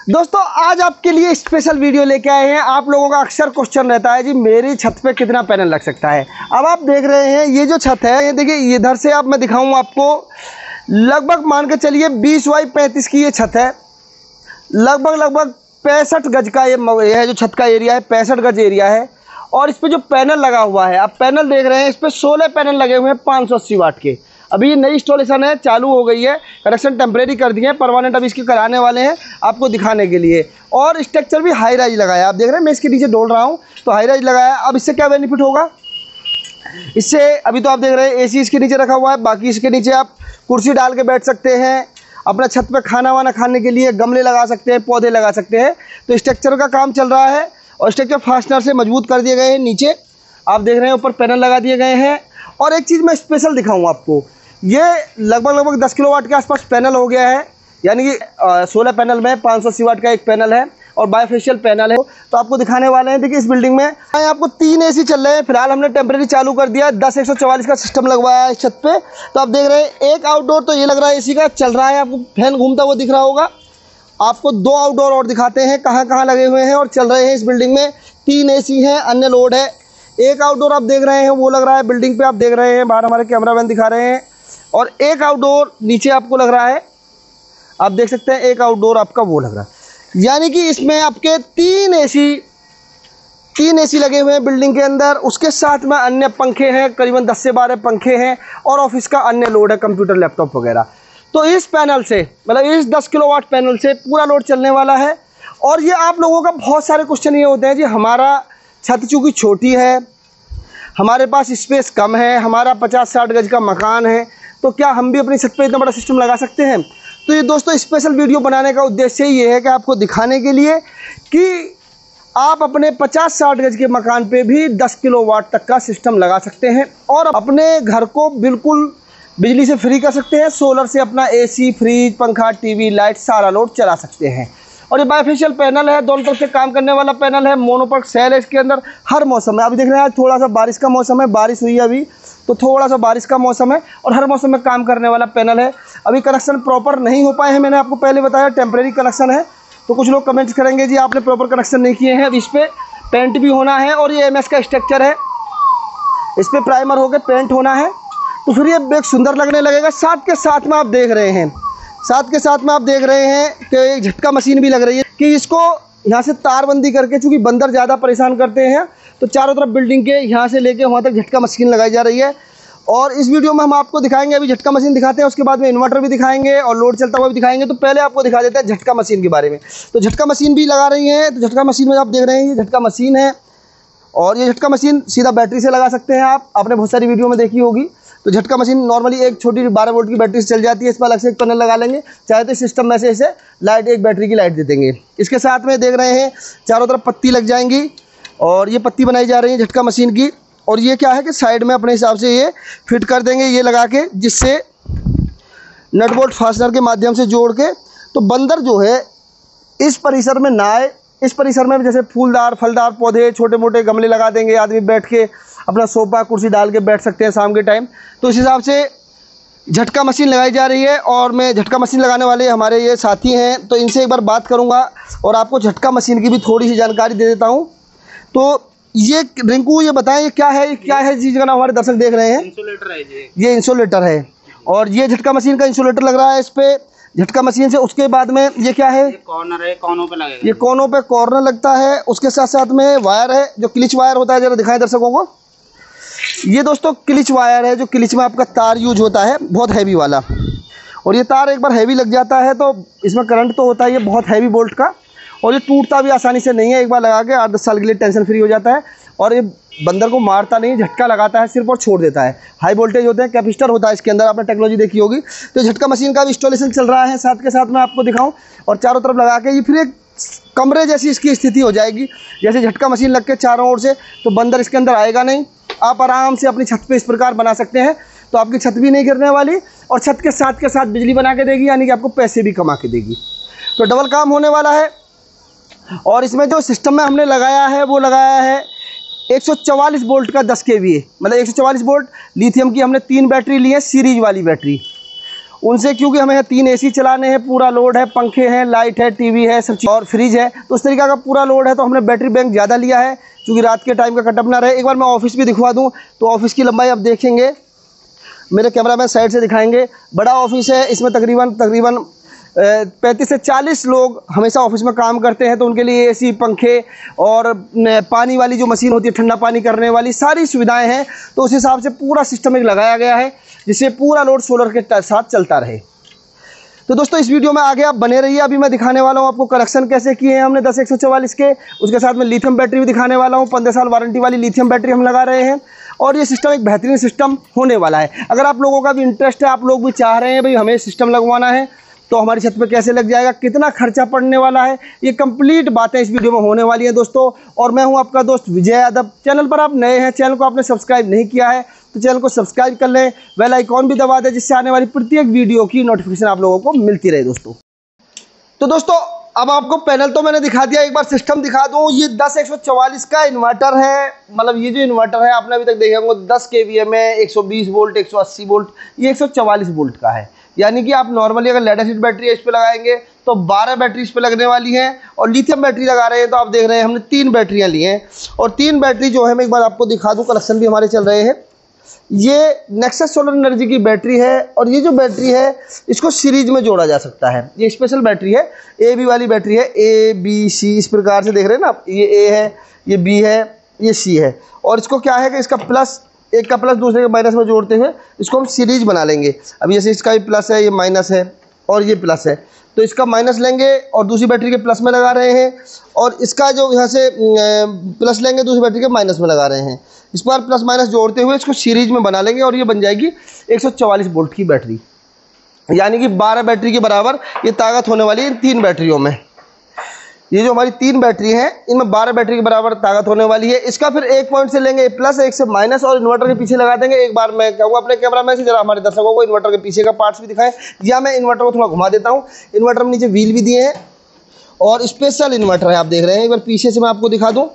दोस्तों आज आपके लिए स्पेशल वीडियो लेके आए हैं। आप लोगों का अक्सर क्वेश्चन रहता है जी मेरी छत पे कितना पैनल लग सकता है। अब आप देख रहे हैं ये जो छत है, ये देखिए इधर से आप मैं दिखाऊं आपको, लगभग मान के चलिए 20 बाई 35 की ये छत है। लगभग 65 गज का ये है जो छत का एरिया है, 65 गज एरिया है। और इस पर जो पैनल लगा हुआ है, आप पैनल देख रहे हैं, इस पर 16 पैनल लगे हुए हैं 580 वाट के। अभी ये नई इंस्टॉलेशन है, चालू हो गई है, कनेक्शन टेम्परेरी कर दिए हैं, परमानेंट अभी इसके कराने वाले हैं आपको दिखाने के लिए। और स्ट्रक्चर भी हाई राइज लगाया है, आप देख रहे हैं मैं इसके नीचे डोल रहा हूँ तो हाई राइज लगाया है। अब इससे क्या बेनिफिट होगा, इससे अभी तो आप देख रहे हैं एसी इसके नीचे रखा हुआ है, बाकी इसके नीचे आप कुर्सी डाल के बैठ सकते हैं, अपना छत पे खाना वाना खाने के लिए गमले लगा सकते हैं, पौधे लगा सकते हैं। तो स्ट्रक्चर का काम चल रहा है और स्ट्रक्चर फास्टनर से मजबूत कर दिए गए हैं। नीचे आप देख रहे हैं ऊपर पैनल लगा दिए गए हैं। और एक चीज़ मैं स्पेशल दिखाऊँ आपको, ये लगभग 10 किलोवाट के आसपास पैनल हो गया है, यानी कि 16 पैनल में 580 वाट का एक पैनल है और बायोफेशियल पैनल है। तो आपको दिखाने वाले हैं। देखिए इस बिल्डिंग में आपको 3 एसी चल रहे हैं, फिलहाल हमने टेम्परेरी चालू कर दिया। 10-144 का सिस्टम लगवाया है इस छत पे। तो आप देख रहे हैं एक आउटडोर तो ये लग रहा है एसी का चल रहा है, आपको फैन घूमता हुआ दिख रहा होगा। आपको 2 आउटडोर और दिखाते हैं कहाँ लगे हुए हैं और चल रहे हैं। इस बिल्डिंग में 3 एसी हैं, अन्य लोड है। एक आउटडोर आप देख रहे हैं वो लग रहा है बिल्डिंग पे, आप देख रहे हैं बाहर हमारे कैमरामैन दिखा रहे हैं। और एक आउटडोर नीचे आपको लग रहा है, आप देख सकते हैं एक आउटडोर आपका वो लग रहा है। यानी कि इसमें आपके 3 एसी लगे हुए हैं बिल्डिंग के अंदर। उसके साथ में अन्य पंखे हैं, करीबन 10 से 12 पंखे हैं और ऑफिस का अन्य लोड है, कंप्यूटर लैपटॉप वगैरह। तो इस पैनल से मतलब इस 10 किलोवाट पैनल से पूरा लोड चलने वाला है। और ये आप लोगों का बहुत सारे क्वेश्चन ये होते हैं जी हमारा छत चूँकि छोटी है, हमारे पास स्पेस कम है, हमारा 50-60 गज का मकान है, तो क्या हम भी अपनी छत पे इतना बड़ा सिस्टम लगा सकते हैं। तो ये दोस्तों स्पेशल वीडियो बनाने का उद्देश्य ये है कि आपको दिखाने के लिए कि आप अपने 50-60 गज के मकान पे भी 10 किलोवाट तक का सिस्टम लगा सकते हैं और अपने घर को बिल्कुल बिजली से फ्री कर सकते हैं। सोलर से अपना एसी, फ्रिज, पंखा, टीवी, लाइट सारा लोड चला सकते हैं। और ये बायोफेशियल पैनल है, दोनों तरफ से काम करने वाला पैनल है, मोनोपर्क सेल है इसके अंदर हर मौसम में। अभी देख रहे हैं थोड़ा सा बारिश का मौसम है, बारिश हुई है अभी तो थोड़ा सा बारिश का मौसम है और हर मौसम में काम करने वाला पैनल है। अभी कनेक्शन प्रॉपर नहीं हो पाए हैं, मैंने आपको पहले बताया टेम्परेरी कनेक्शन है। तो कुछ लोग कमेंट्स करेंगे जी आपने प्रॉपर कनेक्शन नहीं किए हैं। इस पर पेंट भी होना है और ये MS का स्ट्रक्चर है, इस पर प्राइमर होकर पेंट होना है तो फिर ये एक सुंदर लगने लगेगा। साथ के साथ में आप देख रहे हैं कि एक झटका मशीन भी लग रही है कि इसको यहाँ से तारबंदी करके, चूँकि बंदर ज़्यादा परेशान करते हैं तो चारों तरफ बिल्डिंग के यहाँ से लेके वहाँ तक झटका मशीन लगाई जा रही है। और इस वीडियो में हम आपको दिखाएंगे, अभी झटका मशीन दिखाते हैं, उसके बाद में इन्वर्टर भी दिखाएंगे और लोड चलता हुआ भी दिखाएंगे। तो पहले आपको दिखा देते हैं झटका मशीन के बारे में। तो झटका मशीन भी लगा रही है, तो झटका मशीन में आप देख रहे हैं ये झटका मशीन है और ये झटका मशीन सीधा बैटरी से लगा सकते हैं आप, आपने बहुत सारी वीडियो में देखी होगी। तो झटका मशीन नॉर्मली एक छोटी 12 वोल्ट की बैटरी से चल जाती है, इस पर अलग से एक पैनल लगा लेंगे, चाहे तो सिस्टम में से इसे लाइट, एक बैटरी की लाइट दे देंगे। इसके साथ में देख रहे हैं चारों तरफ पत्ती लग जाएंगी और ये पत्ती बनाई जा रही है झटका मशीन की। और ये क्या है कि साइड में अपने हिसाब से ये फिट कर देंगे ये लगा के, जिससे नट बोल्ट फास्टनर के माध्यम से जोड़ के तो बंदर जो है इस परिसर में ना आए। इस परिसर में जैसे फूलदार फलदार पौधे, छोटे मोटे गमले लगा देंगे, आदमी बैठ के अपना सोफा कुर्सी डाल के बैठ सकते हैं शाम के टाइम। तो इस हिसाब से झटका मशीन लगाई जा रही है। और मैं झटका मशीन लगाने वाले हमारे ये साथी हैं, तो इनसे एक बार बात करूंगा और आपको झटका मशीन की भी थोड़ी सी जानकारी दे देता हूं। तो ये रिंकू ये बताएं ये क्या है इस चीज़ का नाम, हमारे दर्शक देख रहे हैं। इंसुलेटर है जी, ये इंसुलेटर है और ये झटका मशीन का इंसुलेटर लग रहा है इस पे झटका मशीन से। उसके बाद में ये क्या है, कॉर्नर है, कोनों पे लगेगा, ये कोनों पे कॉर्नर लगता है। उसके साथ साथ में वायर है जो क्लिच वायर होता है, जरा दिखाएं दर्शकों को। ये दोस्तों क्लिच वायर है, जो क्लिच में आपका तार यूज होता है बहुत हैवी वाला। और ये तार एक बार हैवी लग जाता है तो इसमें करंट तो होता है ये बहुत हैवी वोल्ट का, और ये टूटता भी आसानी से नहीं है। एक बार लगा के 8-10 साल के लिए टेंशन फ्री हो जाता है और ये बंदर को मारता नहीं, झटका लगाता है सिर्फ और छोड़ देता है। हाई वोल्टेज होते हैं, कैपेसिटर होता है इसके अंदर, आपने टेक्नोलॉजी देखी होगी। तो झटका मशीन का भी इंस्टॉलेशन चल रहा है, साथ के साथ मैं आपको दिखाऊं। और चारों तरफ लगा के ये फिर एक कमरे जैसी इसकी स्थिति हो जाएगी। जैसे झटका मशीन लग के चारों ओर से, तो बंदर इसके अंदर आएगा नहीं। आप आराम से अपनी छत पे इस प्रकार बना सकते हैं, तो आपकी छत भी नहीं गिरने वाली और छत के साथ बिजली बना के देगी, यानी कि आपको पैसे भी कमा के देगी। तो डबल काम होने वाला है। और इसमें जो सिस्टम में हमने लगाया है वो लगाया है 144 वोल्ट का 10 kVA, मतलब 144 वोल्ट लिथियम की हमने 3 बैटरी ली है, सीरीज वाली बैटरी। उनसे, क्योंकि हमें 3 AC चलाने हैं, पूरा लोड है, पंखे हैं, लाइट है, टीवी है, सब चीज़ और फ्रिज है, तो उस तरीके का पूरा लोड है, तो हमने बैटरी बैंक ज़्यादा लिया है क्योंकि रात के टाइम का कटअप ना रहे। एक बार मैं ऑफिस भी दिखवा दूँ तो ऑफिस की लंबाई आप देखेंगे, मेरे कैमरामैन साइड से दिखाएंगे। बड़ा ऑफिस है, इसमें तकरीबन 35 से 40 लोग हमेशा ऑफिस में काम करते हैं, तो उनके लिए AC, पंखे और पानी वाली जो मशीन होती है ठंडा पानी करने वाली, सारी सुविधाएं हैं। तो उस हिसाब से पूरा सिस्टम एक लगाया गया है जिससे पूरा लोड सोलर के साथ चलता रहे। तो दोस्तों इस वीडियो में आगे आप बने रहिए। अभी मैं दिखाने वाला हूँ आपको कनेक्शन कैसे किए हैं हमने 10-144 के, उसके साथ में लिथियम बैटरी भी दिखाने वाला हूँ। 15 साल वारंटी वाली लिथियम बैटरी हम लगा रहे हैं और ये सिस्टम एक बेहतरीन सिस्टम होने वाला है। अगर आप लोगों का भी इंटरेस्ट है, आप लोग भी चाह रहे हैं भाई हमें सिस्टम लगवाना है, तो हमारी छत पे कैसे लग जाएगा, कितना खर्चा पड़ने वाला है, ये कंप्लीट बातें इस वीडियो में होने वाली हैं दोस्तों। और मैं हूं आपका दोस्त विजय यादव। चैनल पर आप नए हैं, चैनल को आपने सब्सक्राइब नहीं किया है तो चैनल को सब्सक्राइब कर लें, बेल आइकॉन भी दबा दें जिससे आने वाली प्रत्येक वीडियो की नोटिफिकेशन आप लोगों को मिलती रहे दोस्तों। तो दोस्तों अब आपको पैनल तो मैंने दिखा दिया, एक बार सिस्टम दिखा दूं। ये 10-144 का इन्वर्टर है, मतलब ये जो इन्वर्टर है आपने अभी तक देखा होगा 10 kVA में 120 वोल्ट 180 वोल्ट, ये 144 वोल्ट का है। यानी कि आप नॉर्मली अगर लेड एसिड बैटरी इस पे लगाएंगे तो 12 बैटरी इस पे लगने वाली है, और लिथियम बैटरी लगा रहे हैं तो आप देख रहे हैं हमने 3 बैटरियां ली हैं। और 3 बैटरी जो है मैं एक बार आपको दिखा दूं, कनेक्शन भी हमारे चल रहे हैं। ये नेक्सस सोलर एनर्जी की बैटरी है और ये जो बैटरी है इसको सीरीज में जोड़ा जा सकता है। ये स्पेशल बैटरी है, AB वाली बैटरी है, ABC इस प्रकार से देख रहे हैं ना आप, ये A है, ये B है, ये C है। और इसको क्या है कि इसका प्लस, एक का प्लस दूसरे के माइनस में जोड़ते हुए इसको हम सीरीज बना लेंगे। अब जैसे इसका भी प्लस है, ये माइनस है और ये प्लस है, तो इसका माइनस लेंगे और दूसरी बैटरी के प्लस में लगा रहे हैं, और इसका जो यहाँ से प्लस लेंगे दूसरी बैटरी के माइनस में लगा रहे हैं। इस पर प्लस माइनस जोड़ते हुए इसको सीरीज में बना लेंगे और ये बन जाएगी 144 वोल्ट की बैटरी। यानी कि 12 बैटरी के बराबर ये ताकत होने वाली है इन 3 बैटरियों में। ये जो हमारी 3 बैटरी हैं इनमें 12 बैटरी के बराबर ताकत होने वाली है। इसका फिर एक पॉइंट से लेंगे प्लस, एक से माइनस, और इन्वर्टर के पीछे लगा देंगे। एक बार मैं कहूँगा अपने कैमरामैन से जरा हमारे दर्शकों को इन्वर्टर के पीछे का पार्ट्स भी दिखाएं, या मैं इन्वर्टर को थोड़ा घुमा देता हूँ। इन्वर्टर में नीचे व्हील भी दिए हैं और स्पेशल इन्वर्टर है, आप देख रहे हैं। एक बार पीछे से मैं आपको दिखा दूँ,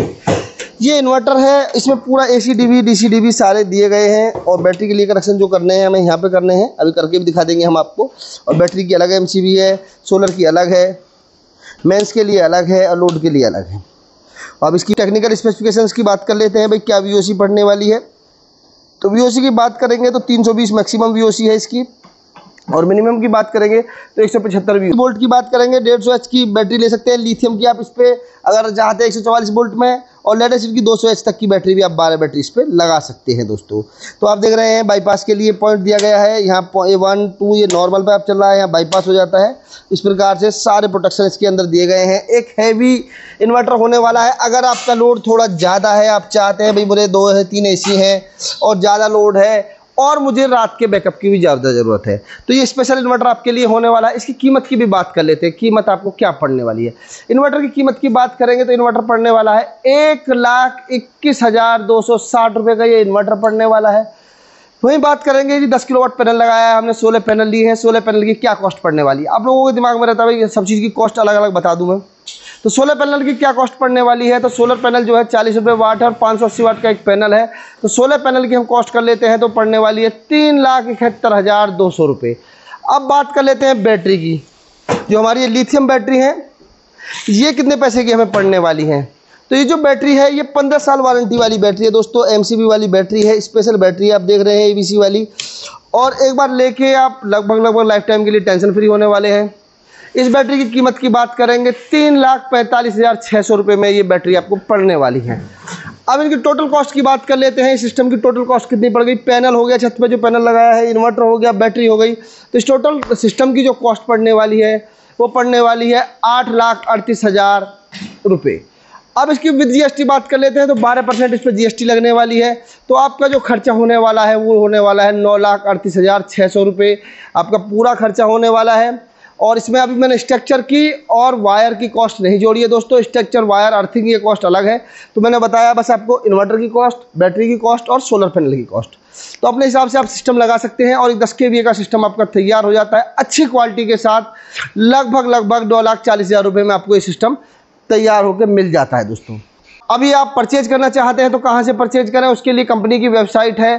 ये इन्वर्टर है, इसमें पूरा AC DB DC DB सारे दिए गए हैं। और बैटरी के लिए कनेक्शन जो करने हैं हमें यहाँ पे करने हैं, अभी करके भी दिखा देंगे हम आपको। और बैटरी की अलग MCB है, सोलर की अलग है, मेंस के लिए अलग है और लोड के लिए अलग है। अब इसकी टेक्निकल स्पेसिफिकेशंस की बात कर लेते हैं भाई, क्या VOC पढ़ने वाली है। तो VOC की बात करेंगे तो 320 मैक्सिमम VOC है इसकी, और मिनिमम की बात करेंगे तो 175 वोल्ट की बात करेंगे। 150 H की बैटरी ले सकते हैं लिथियम की आप इस पर अगर चाहते हैं 144 वोल्ट में, और लेड एसिड की 200 H तक की बैटरी भी आप 12 बैटरी इस पर लगा सकते हैं दोस्तों। तो आप देख रहे हैं बाईपास के लिए पॉइंट दिया गया है, यहाँ 1 2 ये नॉर्मल पे आप चल रहा है, यहाँ बाईपास हो जाता है। इस प्रकार से सारे प्रोटेक्शन इसके अंदर दिए गए हैं। एक हैवी इन्वर्टर होने वाला है। अगर आपका लोड थोड़ा ज़्यादा है, आप चाहते हैं भाई मुझे 2 है 3 AC हैं और ज़्यादा लोड है और मुझे रात के बैकअप की भी ज़्यादा ज़रूरत है, तो ये स्पेशल इन्वर्टर आपके लिए होने वाला है। इसकी कीमत की भी बात कर लेते हैं, कीमत आपको क्या पड़ने वाली है। इन्वर्टर की कीमत की बात करेंगे तो इन्वर्टर पड़ने वाला है 1,21,260 रुपये का ये इन्वर्टर पड़ने वाला है। वहीं बात करेंगे जी 10 किलोवाट पैनल लगाया है हमने, 16 पैनल लिए हैं, 16 पैनल की क्या कॉस्ट पड़ने वाली है। आप लोगों के दिमाग में रहता है भाई सब चीज़ की कॉस्ट अलग अलग बता दूँ मैं, तो 16 पैनल की क्या कॉस्ट पड़ने वाली है। तो सोलर पैनल जो है 40 रुपये वाट है और 580 वाट का एक पैनल है। तो 16 पैनल की हम कॉस्ट कर लेते हैं तो पड़ने वाली है 3,71,200 रुपये। अब बात कर लेते हैं बैटरी की, जो हमारी ये लिथियम बैटरी है ये कितने पैसे की हमें पड़ने वाली है। तो ये जो बैटरी है ये 15 साल वारंटी वाली बैटरी है दोस्तों, MCB वाली बैटरी है, स्पेशल बैटरी है, आप देख रहे हैं ABC वाली। और एक बार लेके आप लगभग लाइफ टाइम के लिए टेंशन फ्री होने वाले हैं। इस बैटरी की कीमत की बात करेंगे 3,45,600 रुपये में ये बैटरी आपको पड़ने वाली है। अब इनकी टोटल कॉस्ट की बात कर लेते हैं। सिस्टम की टोटल कॉस्ट कितनी पड़ गई, पैनल हो गया छत पे जो पैनल लगाया है, इन्वर्टर हो गया, बैटरी हो गई, तो इस टोटल सिस्टम की जो कॉस्ट पड़ने वाली है वो पड़ने वाली है 8,38,000 रुपये। अब इसकी विद GST बात कर लेते हैं तो 12% इस पर GST लगने वाली है। तो आपका जो खर्चा होने वाला है वो होने वाला है 9,38,600 रुपये आपका पूरा खर्चा होने वाला है। और इसमें अभी मैंने स्ट्रक्चर की और वायर की कॉस्ट नहीं जोड़ी है दोस्तों, स्ट्रक्चर वायर अर्थिंग की कॉस्ट अलग है। तो मैंने बताया बस आपको इन्वर्टर की कॉस्ट, बैटरी की कॉस्ट और सोलर पैनल की कॉस्ट। तो अपने हिसाब से आप सिस्टम लगा सकते हैं और 10 kVA का सिस्टम आपका तैयार हो जाता है अच्छी क्वालिटी के साथ। लगभग 2,40,000 रुपये में आपको ये सिस्टम तैयार होकर मिल जाता है दोस्तों। अभी आप परचेज करना चाहते हैं तो कहाँ से परचेज करें, उसके लिए कंपनी की वेबसाइट है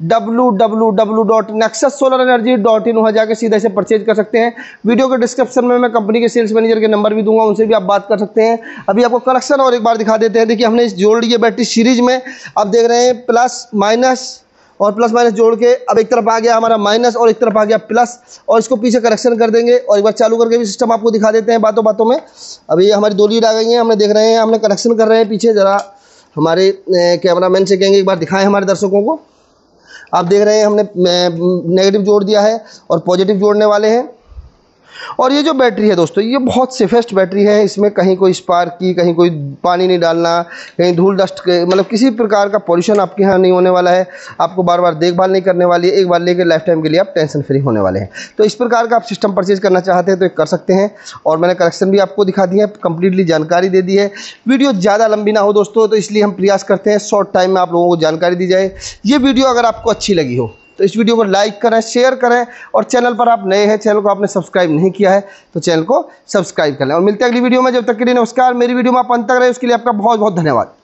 www.nexussolarenergy.in, वहाँ जाके सीधे से परचेज कर सकते हैं। वीडियो के डिस्क्रिप्शन में मैं कंपनी के सेल्स मैनेजर के नंबर भी दूंगा, उनसे भी आप बात कर सकते हैं। अभी आपको कनेक्शन और एक बार दिखा देते हैं। देखिए हमने इस जोड़ ली है बैटरी सीरीज में, आप देख रहे हैं प्लस माइनस और प्लस माइनस जोड़ के अब एक तरफ आ गया हमारा माइनस और एक तरफ आ गया प्लस, और इसको पीछे कनेक्शन कर देंगे और एक बार चालू करके भी सिस्टम आपको दिखा देते हैं बातों बातों में। अभी हमारी 2 लीड आ गई हैं, हमने देख रहे हैं, हमने कनेक्शन कर रहे हैं पीछे। ज़रा हमारे कैमरामैन से कहेंगे एक बार दिखाएं हमारे दर्शकों को। आप देख रहे हैं हमने नेगेटिव जोड़ दिया है और पॉजिटिव जोड़ने वाले हैं। और ये जो बैटरी है दोस्तों, ये बहुत सेफेस्ट बैटरी है। इसमें कहीं कोई स्पार्क की, कहीं कोई पानी नहीं डालना, कहीं धूल डस्ट के मतलब किसी प्रकार का पॉल्यूशन आपके यहाँ नहीं होने वाला है। आपको बार बार देखभाल नहीं करने वाली है, एक बार लेकर लाइफ टाइम के लिए आप टेंशन फ्री होने वाले हैं। तो इस प्रकार का आप सिस्टम परचेज करना चाहते हैं तो कर सकते हैं। और मैंने कनेक्शन भी आपको दिखा दिया है, कंप्लीटली जानकारी दे दी है। वीडियो ज़्यादा लंबी ना हो दोस्तों, तो इसलिए हम प्रयास करते हैं शॉर्ट टाइम में आप लोगों को जानकारी दी जाए। ये वीडियो अगर आपको अच्छी लगी हो तो इस वीडियो को लाइक करें, शेयर करें, और चैनल पर आप नए हैं, चैनल को आपने सब्सक्राइब नहीं किया है तो चैनल को सब्सक्राइब कर लें। और मिलते हैं अगली वीडियो में, जब तक के लिए नमस्कार। मेरी वीडियो में आप अंत तक रहे उसके लिए आपका बहुत बहुत धन्यवाद।